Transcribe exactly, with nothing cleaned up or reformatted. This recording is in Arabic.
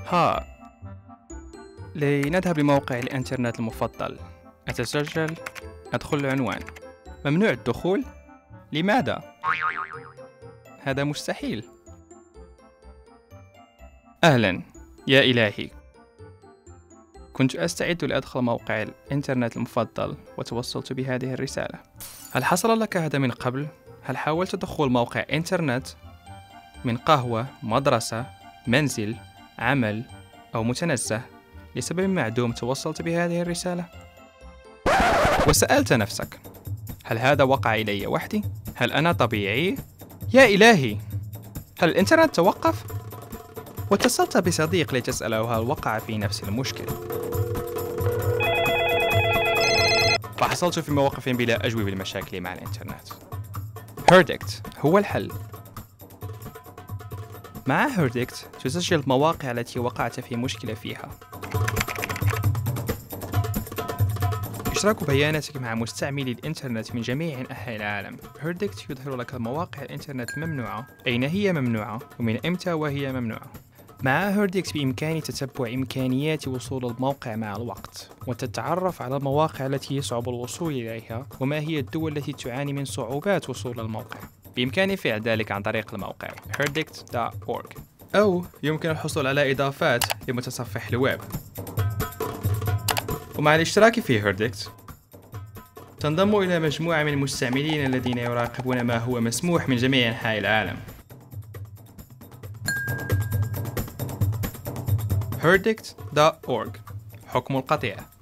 ها، لنذهب لموقع الإنترنت المفضل. أتسجل، أدخل العنوان. ممنوع الدخول؟ لماذا؟ هذا مستحيل. أهلا، يا إلهي، كنت أستعد لأدخل موقع الإنترنت المفضل وتوصلت بهذه الرسالة. هل حصل لك هذا من قبل؟ هل حاولت دخول موقع إنترنت من قهوة، مدرسة، منزل، عمل أو متنزه لسبب معدوم توصلت بهذه الرسالة؟ وسألت نفسك: هل هذا وقع إلي وحدي؟ هل أنا طبيعي؟ يا إلهي، هل الإنترنت توقف؟ واتصلت بصديق لتسأله هل وقع في نفس المشكل، فحصلت في مواقف بلا أجوبة لمشاكلي مع الإنترنت. هيردكت هو الحل. مع هيردكت تسجل المواقع التي وقعت في مشكلة فيها، إشراك بياناتك مع مستعملي الإنترنت من جميع أنحاء العالم. هيردكت يظهر لك مواقع الإنترنت الممنوعة، أين هي ممنوعة، ومن إمتى وهي ممنوعة. مع هيردكت بإمكانك تتبع إمكانيات وصول الموقع مع الوقت، وتتعرف على المواقع التي يصعب الوصول إليها، وما هي الدول التي تعاني من صعوبات وصول الموقع. بإمكانك فعل ذلك عن طريق الموقع هيردكت دوت أورج، أو يمكن الحصول على إضافات لمتصفح الويب. ومع الاشتراك في هيردكت تنضم إلى مجموعة من المستعملين الذين يراقبون ما هو مسموح من جميع أنحاء العالم. هيردكت دوت أورج، حكم القطيع.